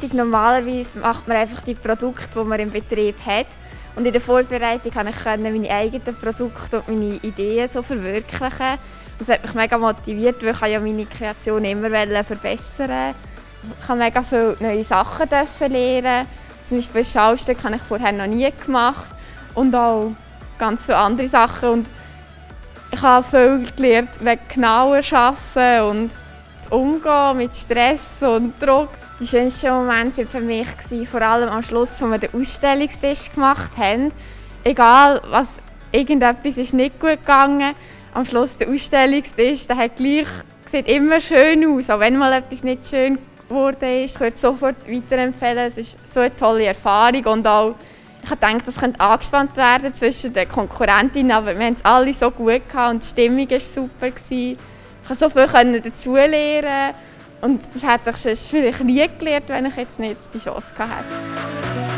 Vorbereitung normalerweise macht man einfach die Produkte, die man im Betrieb hat. Und in der Vorbereitung konnte ich meine eigenen Produkte und meine Ideen so verwirklichen. Das hat mich mega motiviert, weil ich ja meine Kreation immer verbessern. Ich durfte mega viele neue Sachen lernen. Zum Beispiel ein Schaustück habe ich vorher noch nie gemacht. Und auch ganz viele andere Sachen. Und ich habe viel gelernt, wegen genauer arbeiten und umgehen mit Stress und Druck. Die schönsten Momente waren für mich vor allem am Schluss, als wir den Ausstellungstisch gemacht haben. Egal, was irgendetwas ist nicht gut gegangen, am Schluss der Ausstellungstisch, der sieht immer schön aus, auch wenn mal etwas nicht schön geworden ist. Ich würde es sofort weiterempfehlen. Es ist so eine tolle Erfahrung und auch, ich dachte, das könnte angespannt werden zwischen den Konkurrentinnen, aber wir haben es alle so gut gehabt und die Stimmung war super. Ich konnte so viel dazulernen und das hätte ich sonst vielleicht nie gelernt, wenn ich jetzt nicht die Chance gehabt hätte.